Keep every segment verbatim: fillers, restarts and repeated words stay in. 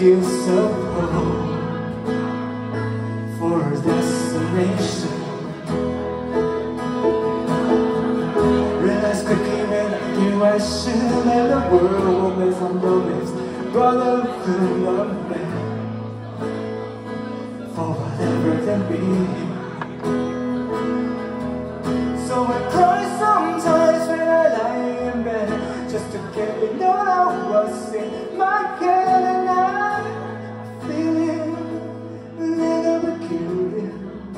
gives up hope for a destination. Realize quickly when I knew I should, and the world is on the lips, brotherhood of man, for whatever there be. So I cry sometimes when I lie in bed, just to get me know that what's in my head, and I'm feeling a little peculiar.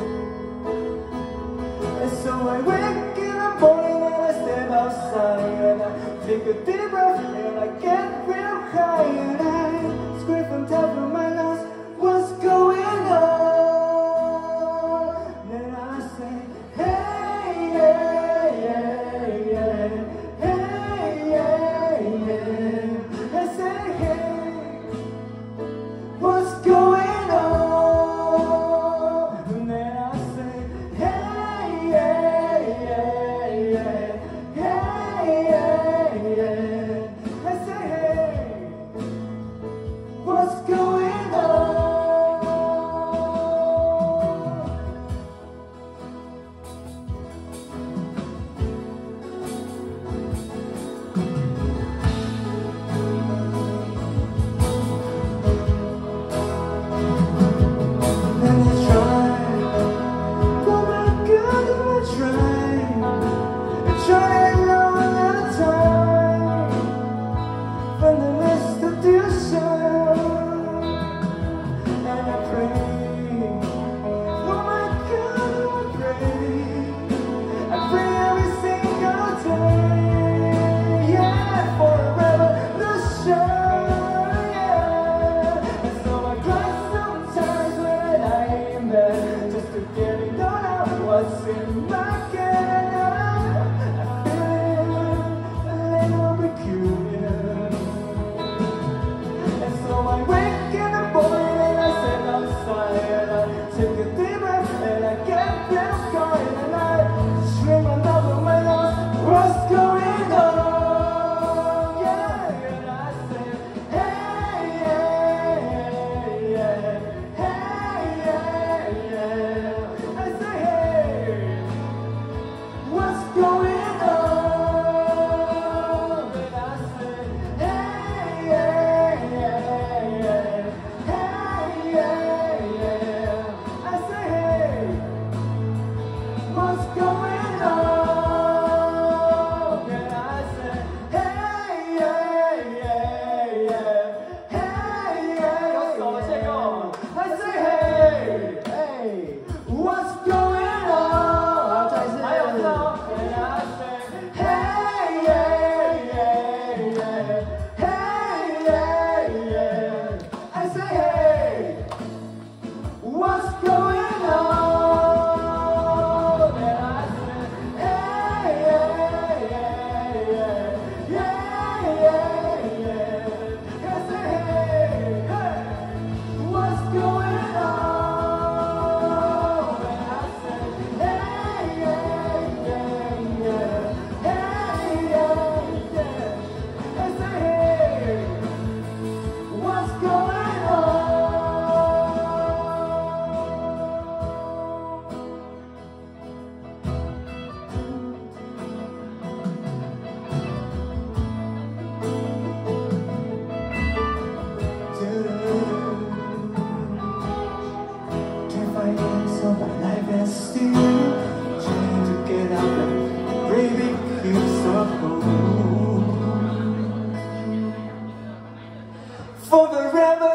And so I wake in the morning and I step outside and I take a deep breath and I get real high and I scream from top of my lungs, what's going on? Then I say, hey, yeah, yeah, yeah, hey, yeah, yeah. I say, hey, what's going on? And then I say, hey, yeah, yeah, yeah, hey, yeah, yeah. I say, hey, what's going on? And I try, oh my God, I try, I try all the time, from the midst of the ocean, and I pray, oh my God, I pray, I pray every single day, yeah, for a revolution, yeah. And so I cry sometimes when I lie in bed, just to get me know out what's in my head, and I feel a little peculiar. And so I wake in the morning and I sit outside and I take a deep breath and I get real quiet and I scream on top of my lungs, what's going on? Yeah, and I say, hey, yeah, yeah, hey, yeah, yeah. I say, hey, what's going on? And I say, hey, yeah, yeah, yeah, hey, yeah, yeah. I say, hey, what's going on? And I say, hey, yeah, yeah, yeah, hey, yeah, yeah. I say, hey, hey, what's going on? And I say, hey, yeah, yeah, yeah, hey, yeah, yeah. I say, hey, what's going on? And I say, hey, yeah, yeah, yeah, yeah, yeah, yeah. I say, hey, hey, what's going on? And I say, hey, yeah, yeah, yeah, hey, yeah, yeah. I say, hey, what's going on? Can't find answer, my life is still trying to get out of breathing keeps up hope for the revolution.